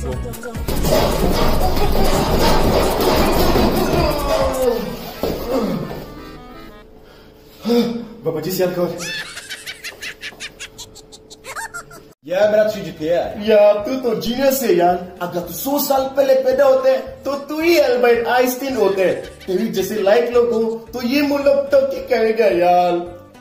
Bapak जी सियाल कौन? यार मेरा चीज क्या है? यार तू तो जीनियस है यार। अगर तू 100 साल पहले पैदा होते तो तू ही अल्बर्ट आइंस्टीन होते। तेरी जैसे लाइक लोग हो तो ये मुल्क तो क्या करेगा यार।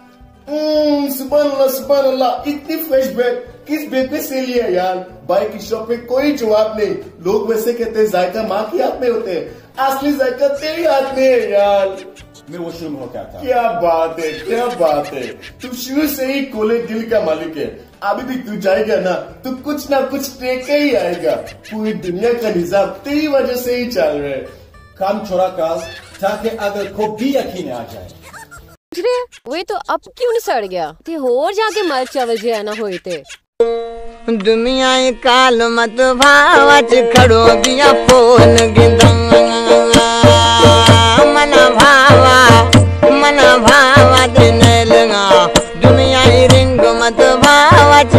सुभान अल्लाह, इतनी फ्रेश ब्रेड किस बेटे से लिया यार? भाई की शॉप में कोई जवाब नहीं। लोग वैसे कहते हैं जायका माँ के हाथ में होते हैं, असली जायका तेरे हाथ में है यार। मैं वॉशरूम हो क्या था? क्या बात है, क्या बात है। तू शुरू से ही कोले दिल का मालिक है। अभी भी तू जाएगा ना तो कुछ ना कुछ टेके ही आएगा। पूरी दुनिया का निजाम तेरी वजह से ही चल रहा है। काम छोड़ा का ताकि अगर को भी यकीन आ जाए। वे तो अब क्यों नहीं सड़ गया थे? होर जाके मर चावल जे ना होए थे। दुनिया काल मत भावच खड़ो दिया फोन गिंदा मना भावा देने लगा। दुनिया रिंग मत भावच।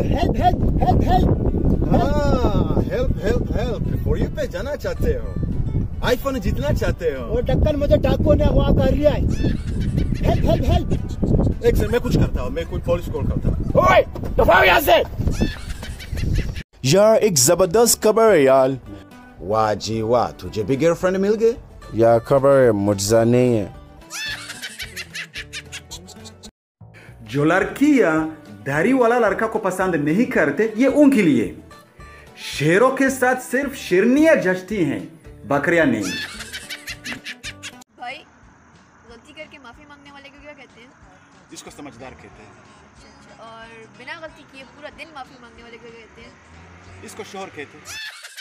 हेल्प बिफोर यू पे जाना चाहते हो, आईफोन जीतना चाहते हो। और टक्कर मुझे डाकू ने अगवा कर लिया है। हेल्प। एक सर मैं कुछ करता हूँ, मैं कोई पुलिस कॉल करता हूँ। ओए दफाओ यहाँ से। यार एक जबरदस्त खबर है यार। वाह जी वाह, तुझे भी गर्लफ्रेंड मिल गए? यार खबर है, मुझे नहीं है। जो लड़कियां दाढ़ी वाला लड़का को पसंद नहीं करते, ये उनके लिए। शेरों के साथ सिर्फ शेरनियां जचती हैं, बकरियां नहीं। भाई गलती करके माफी मांगने वाले को क्या कहते हैं? जिसको समझदार कहते हैं। और बिना गलती किए पूरा दिन माफी मांगने वाले को क्या कहते हैं? इसको शोहर कहते हैं।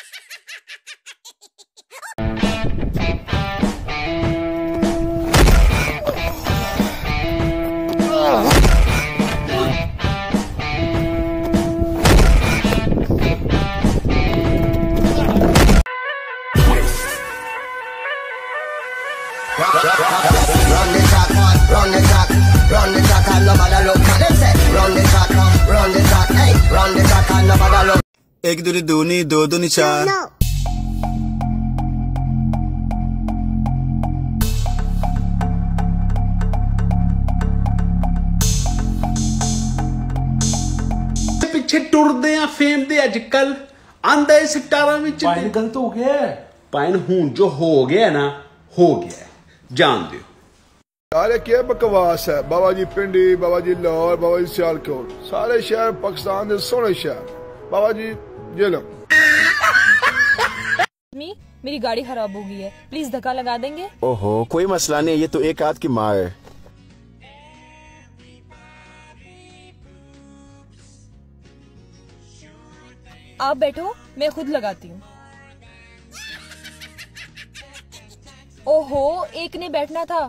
Run the track and nobody look at them say. Run the track, hey, run the track and nobody look. एक दूनी दूनी दो दूनी चार। पिछे टुरदे आ फेम दे अजकल आंदा इस टारा विच पाइन गलत हो गया है। पाइन हूं जो हो गया ना हो गया, जान दियो। अरे क्या बकवास है। बाबा जी पिंडी, बाबा जी लाहौर, बाबा जी सियालकोट, सारे शहर पाकिस्तान के सोने शहर। बाबा जी ये लो। मेरी गाड़ी खराब हो गई है, प्लीज धक्का लगा देंगे? ओहो कोई मसला नहीं, ये तो एक हाथ की मार है। आप बैठो, मैं खुद लगाती हूँ। ओहो एक ने बैठना था।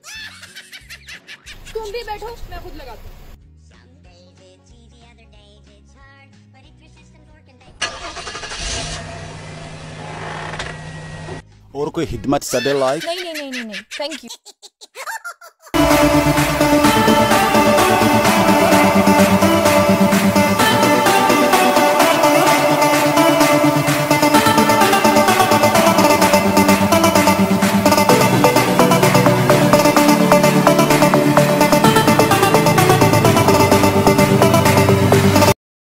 तुम भी बैठो, मैं खुद लगाती हूँ। और कोई हिदमत सदे लाइक? नहीं, थैंक यू।